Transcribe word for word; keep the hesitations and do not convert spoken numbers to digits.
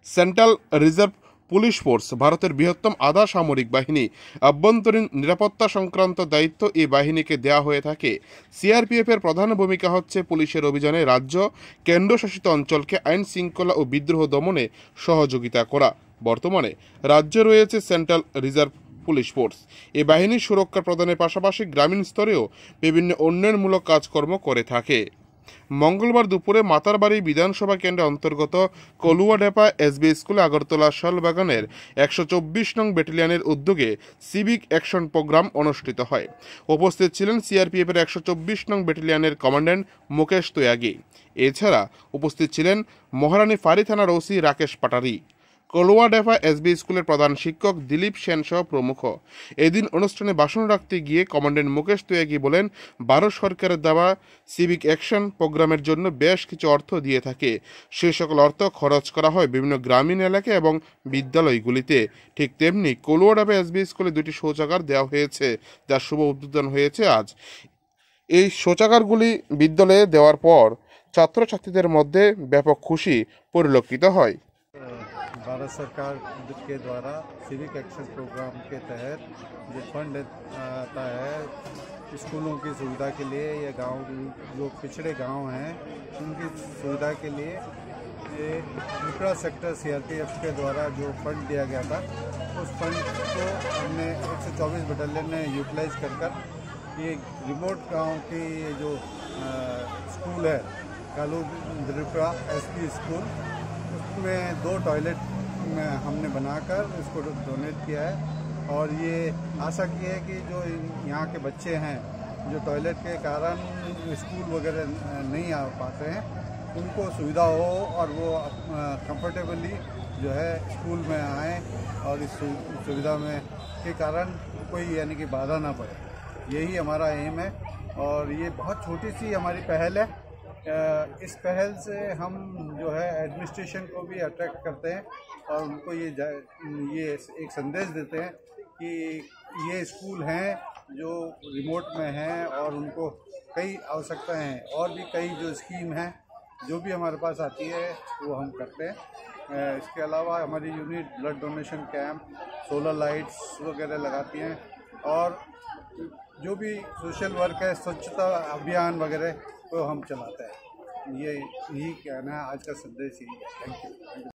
Central reserve police force ভারতের বৃহত্তম আধা সামরিক বাহিনী। আভ্যন্তরীণ নিরাপত্তা সংক্রান্ত দায়িত্ব এই বাহিনীকে দেওয়া হয়ে থাকে। সিআরপিএফ এর প্রধান ভূমিকা হচ্ছে পুলিশের অভিযানে রাজ্য কেন্দ্রশাসিত অঞ্চলকে আইন শৃঙ্খলা ও বিদ্রোহ দমনে সহযোগিতা করা। বর্তমানে রাজ্যে রয়েছে সেন্ট্রাল রিজার্ভ পুলিশ ফোর্স। এই বাহিনীর সুরক্ষা প্রদানের পাশাপাশি গ্রামীণ স্তরেও বিভিন্ন উন্নয়নমূলক কাজকর্ম করে থাকে। মঙ্গলবার দুপুরে মাতারবাড়ি বিধানসভা কেন্দ্রের অন্তর্গত কলুয়াডেপা এসবি স্কুলে আগরতলা শালবাগানের একশো চব্বিশ নং ব্যাটালিয়নের উদ্যোগে সিভিক অ্যাকশন প্রোগ্রাম অনুষ্ঠিত হয়। উপস্থিত ছিলেন সিআরপিএফ এর একশো চব্বিশ নং ব্যাটালিয়নের কমান্ড্যান্ট মুকেশ ত্যাগী। এছাড়া উপস্থিত ছিলেন মহারানী ফাঁড়ি থানার ওসি রাকেশ পাটারি, কলুয়াডেপা এসবি স্কুলের প্রধান শিক্ষক দিলীপ সেন সহ প্রমুখ। এদিন অনুষ্ঠানে ভাষণ রাখতে গিয়ে কমান্ড্যান্ট মুকেশ ত্যাগী বলেন, ভারত সরকারের দেওয়া সিভিক অ্যাকশন প্রোগ্রামের জন্য বেশ কিছু অর্থ দিয়ে থাকে। সে সকল অর্থ খরচ করা হয় বিভিন্ন গ্রামীণ এলাকা এবং বিদ্যালয়গুলিতে। ঠিক তেমনি কলুয়াডেপা এসবি স্কুলে দুটি শৌচাগার দেওয়া হয়েছে, যার শুভ উদ্বোধন হয়েছে আজ। এই শৌচাগারগুলি বিদ্যালয়ে দেওয়ার পর ছাত্রছাত্রীদের মধ্যে ব্যাপক খুশি পরিলক্ষিত হয়। भारत सरकार के द्वारा सिविक एक्शन प्रोग्राम के तहत जो फंड आता है स्कूलों की सुविधा के लिए या गांव जो पिछड़े गांव हैं उनकी सुविधा के लिए ये उपरा सेक्टर सीआरपीएफ के द्वारा जो फंड दिया गया था उस फंड को हमने एक सौ चौबीस बटालियन ने यूटिलाइज कर कर ये रिमोट गांव की जो आ, स्कूल है कालू द्रिपुरा एसपी स्कूल उसमें दो टॉयलेट में हमने बनाकर इसको डोनेट किया है। और ये आशा की है कि जो यहाँ के बच्चे हैं जो टॉयलेट के कारण स्कूल वगैरह नहीं आ पाते हैं उनको सुविधा हो और वो कंफर्टेबली जो है स्कूल में आएँ और इस सुविधा में के कारण कोई यानी कि बाधा ना पड़े, यही हमारा एम है। और ये बहुत छोटी सी हमारी पहल है। इस पहल से हम जो है एडमिनिस्ट्रेशन को भी अट्रैक्ट करते हैं और उनको ये ये एक संदेश देते हैं कि ये स्कूल हैं जो रिमोट में हैं और उनको कई आवश्यकताएं हैं और भी कई जो स्कीम हैं जो भी हमारे पास आती है वो हम करते हैं। इसके अलावा हमारी unit blood donation camp, solar lights वगैरह लगाती हैं और जो भी सोशल वर्क है, स्वच्छता अभियान वगैरह तो हम चलाते हैं। ये यही कहना है, आज का संदेश यही है। Thank you.